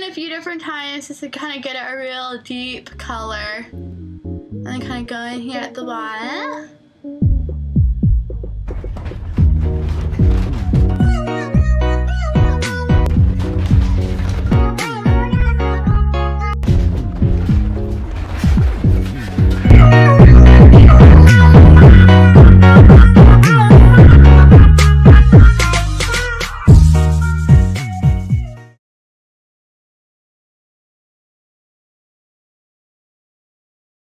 in a few different times just to kind of get a real deep color. And then kind of go in here at the bottom.